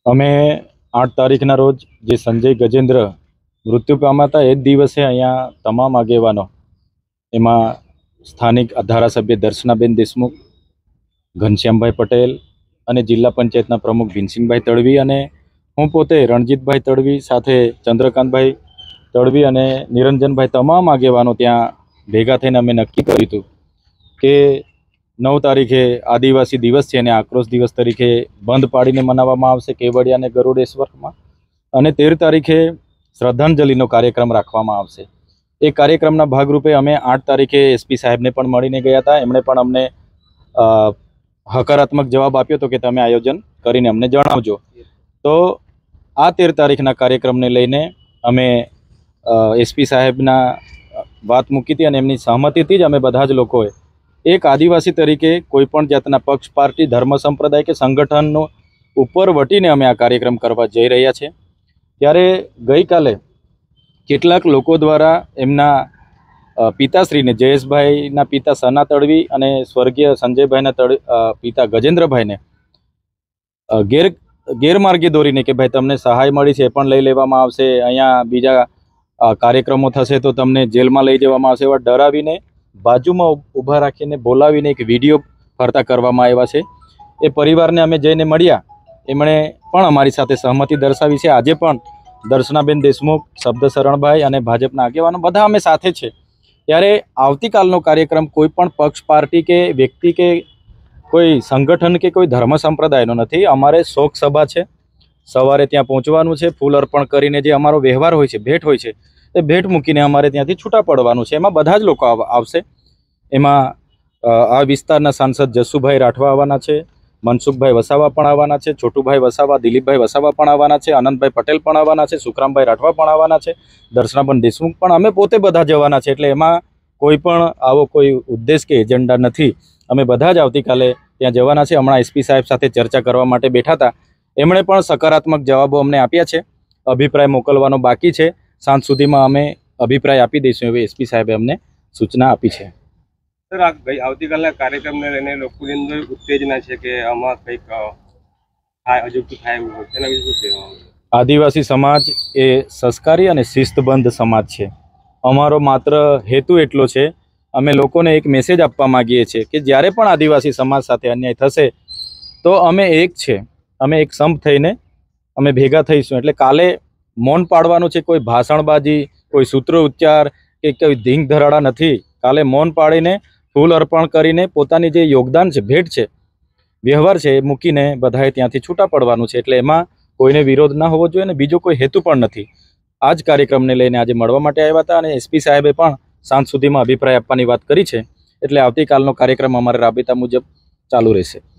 અમે 8 તારીખના રોજ જે સંજય ગજેન્દ્ર મૃત્યુ પામ્યા હતા એ જ દિવસે અહીંયા તમામ આગેવાનો એમાં સ્થાનિક ધારાસભ્ય દર્શનાબેન દેશમુખ, ઘનશ્યામભાઈ પટેલ અને જિલ્લા પંચાયતના પ્રમુખ ભીમસિંહભાઈ તડવી અને હું પોતે રણજીતભાઈ તડવી સાથે ચંદ્રકાંતભાઈ તડવી અને નિરંજનભાઈ તમામ આગેવાનો ત્યાં ભેગા થઈને અમે નક્કી કર્યું હતું કે 9 તારીખે આદિવાસી દિવસ છે અને આક્રોશ દિવસ તરીકે બંધ પાડીને મનાવવામાં આવશે કેવડિયા અને ગરુડેશ્વરમાં, અને 13 તારીખે શ્રદ્ધાંજલિનો કાર્યક્રમ રાખવામાં આવશે। એ કાર્યક્રમના ભાગરૂપે અમે 8 તારીખે એસપી સાહેબને પણ મળીને ગયા હતા। એમણે પણ અમને હકારાત્મક જવાબ આપ્યો હતો કે તમે આયોજન કરીને અમને જણાવજો। તો આ 13 તારીખના કાર્યક્રમને લઈને અમે એસપી સાહેબના વાત મૂકી હતી અને એમની સહમતિથી જ અમે બધા જ લોકોએ એક આદિવાસી તરીકે કોઈપણ જાતના પક્ષ, પાર્ટી, ધર્મ, સંપ્રદાય કે સંગઠનનો ઉપર વટીને અમે આ કાર્યક્રમ કરવા જઈ રહ્યા છીએ। ત્યારે ગઈકાલે કેટલાક લોકો દ્વારા એમના પિતાશ્રીને, જયેશભાઈના પિતા સના તડવી અને સ્વર્ગીય સંજયભાઈના પિતા ગજેન્દ્રભાઈને ગેરમાર્ગે દોરીને કે ભાઈ તમને સહાય મળી છે એ પણ લઈ લેવામાં આવશે, અહીંયા બીજા કાર્યક્રમો થશે તો તમને જેલમાં લઈ જવામાં આવશે, એવા ડરાવીને બાજુમાં ઊભા રાખીને બોલાવીને એક વિડીયો ફરતા કરવામાં આવ્યા છે। એ પરિવારને અમે જઈને મળ્યા, એમણે પણ અમારી સાથે સહમતિ દર્શાવી છે। આજે પણ દર્શનાબેન દેશમુખ, શબ્દશરણભાઈ અને ભાજપના આગેવાનો બધા અમે સાથે છે। ત્યારે આવતીકાલનો કાર્યક્રમ કોઈ પણ પક્ષ, પાર્ટી કે વ્યક્તિ કે કોઈ સંગઠન કે કોઈ ધર્મ સંપ્રદાયનો નથી। અમારે શોક સભા છે, સવારે ત્યાં પહોંચવાનું છે, ફૂલ અર્પણ કરીને જે અમારો વ્યવહાર હોય છે, ભેટ હોય છે, એ ભેટ મૂકીને અમારે ત્યાંથી છૂટા પડવાનું છે। એમાં બધા જ લોકો આવશે। એમાં આ વિસ્તારના સાંસદ જસુભાઈ રાઠવા આવવાના છે, મનસુખભાઈ વસાવા પણ આવવાના છે, છોટુભાઈ વસાવા, દિલીપભાઈ વસાવા પણ આવવાના છે, આનંદભાઈ પટેલ પણ આવવાના છે, સુખરામભાઈ રાઠવા પણ આવવાના છે, દર્શનાબેન દેશમુખ પણ, અમે પોતે બધા જવાના છે। એટલે એમાં કોઈ પણ આવો કોઈ ઉદ્દેશ કે એજન્ડા નથી। અમે બધા જ આવતીકાલે ત્યાં જવાના છે। હમણાં એસપી સાહેબ સાથે ચર્ચા કરવા માટે બેઠા હતા, એમણે પણ સકારાત્મક જવાબો અમને આપ્યા છે। અભિપ્રાય મોકલવાનો બાકી છે, સાંજ સુધીમાં અમે અભિપ્રાય આપી દઈશું એવી એસપી સાહેબે અમને સૂચના આપી છે। સર, આવતીકાલના કાર્યક્રમને લઈને લોકોની અંદર ઉત્તેજના છે કે આમાં કંઈક અજુગતું થાય એવું હોય, તેના વિશે શું કહેવાનું? આદિવાસી સમાજ એ સંસ્કારી અને શિસ્તબદ્ધ સમાજ છે। અમારો માત્ર હેતુ એટલો છે, અમે લોકોને એક મેસેજ આપવા માગીએ છીએ કે જ્યારે પણ આદિવાસી સમાજ સાથે અન્યાય થશે તો અમે એક છે, અમે એક સંપ થઈને અમે ભેગા થઈશું। એટલે કાલે મૌન પાડવાનું છે, કોઈ ભાષણબાજી, કોઈ સૂત્રો ઉચ્ચાર કે કોઈ ધીંગ ધરાડા નથી। કાલે મૌન પાડીને ફૂલ અર્પણ કરીને પોતાની જે યોગદાન છે, ભેટ છે, વ્યવહાર છે, એ મૂકીને બધાએ ત્યાંથી છૂટા પડવાનું છે। એટલે એમાં કોઈને વિરોધ ના હોવો જોઈએ અને બીજો કોઈ હેતુ પણ નથી। આ જ કાર્યક્રમને લઈને આજે મળવા માટે આવ્યા હતા અને એસપી સાહેબે પણ સાંજ સુધીમાં અભિપ્રાય આપવાની વાત કરી છે। એટલે આવતીકાલનો કાર્યક્રમ અમારા રાબેતા મુજબ ચાલુ રહેશે।